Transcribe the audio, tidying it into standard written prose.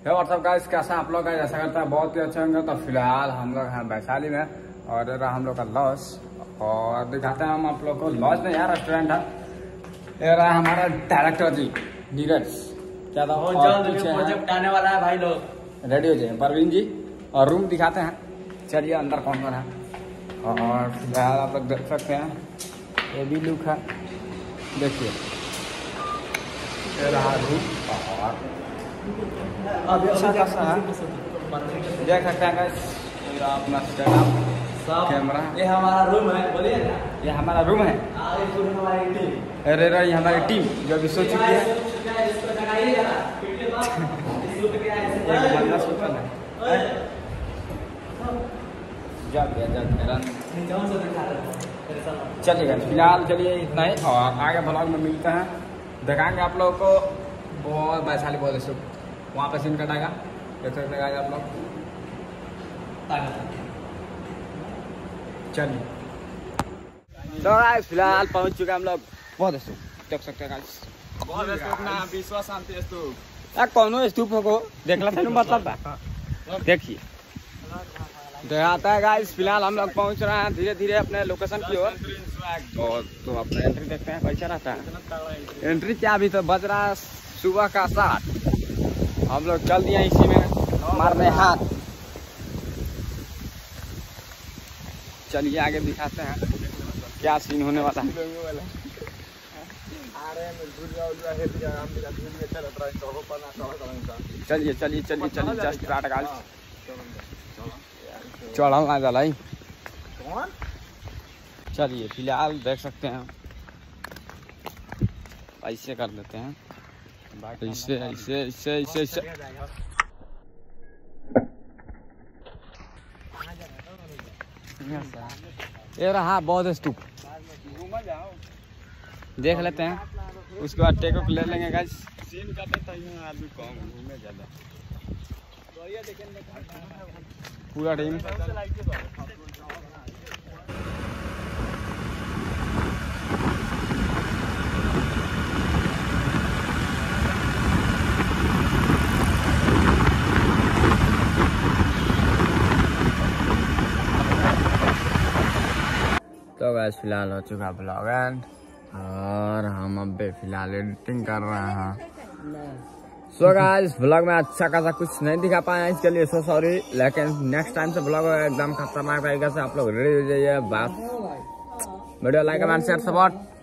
WhatsApp guys, कैसा आप लोग गाइस? ऐसा करता है बहुत ही अच्छे होंगे। तो फिलहाल हम लोग हैं वैशाली में और ये रहा हम लोग का लॉज और दिखाते हैं हम आप लोग को। लॉज में यार रेस्टोरेंट है। ये रहा हमारा डायरेक्टर जी नीरज, क्या था प्रोजेक्ट आने वाला है भाई लोग, रेडी हो जाए परवीन जी। और रूम दिखाते हैं, चलिए अंदर कौन कौन है। और फिलहाल आप लोग देख सकते हैं ये भी लुक है, देखिए ये रहा रूम। और अभी अच्छा खासा है, देख सकते हैं गाइस अपना सेटअप कैमरा। ये हमारा रूम है, बोलिए ना। ये हमारा रूम है। हमारी टीम, अरे ये हमारी टीम जो अभी सो चुकी है। चलिए फिलहाल चलिए इतना ही, और आगे ब्लॉग में मिलते हैं, दिखाएंगे आप लोगों को। बहुत वैशाली बहुत शुभ वहाँ पे सीन कटाएगा, देख सकते हैं आप लोग। चलिए तो गाइस फिलहाल पहुँच चुके हम लोग बहुत शुभ, देख सकते हैं गाइस। विश्व शांति स्तूप कौनो स्तूप हो देखला था मतलब देखिए आता है गाइस। फिलहाल हम लोग पहुंच रहे हैं धीरे धीरे अपने लोकेशन की ओर। तो अपना एंट्री देखते हैं कैसा रहता है। एंट्री क्या, अभी तो बज रहा है सुबह का 7। हम लोग चल दिए इसी में मारने हाथ। चलिए आगे दिखाते हैं क्या सीन होने वाला है। चलिए चलिए चलिए चलिए जस्ट स्टार्ट गाइस। चढ़ा ना जाला ही। चलिए फिलहाल देख सकते हैं, ऐसे कर लेते हैं, ऐसे ऐसे ऐसे ऐसे ऐसे। ये रहा बौद्ध स्तूप, देख लेते हैं, उसके बाद टेक ऑफ ले लेंगे गाइस। पूरा टीम तो गाइस फिलहाल हो चुका ब्लॉग एंड, और हम अब फिलहाल एडिटिंग कर रहे हैं। सो गाइस ब्लॉग में अच्छा खासा कुछ नहीं दिखा पाए इसके लिए सो सॉरी, लेकिन नेक्स्ट टाइम से ब्लॉग एकदम खतरनाक तरीके से आप लोग रेडी हो जाइए। बात video like comment share support.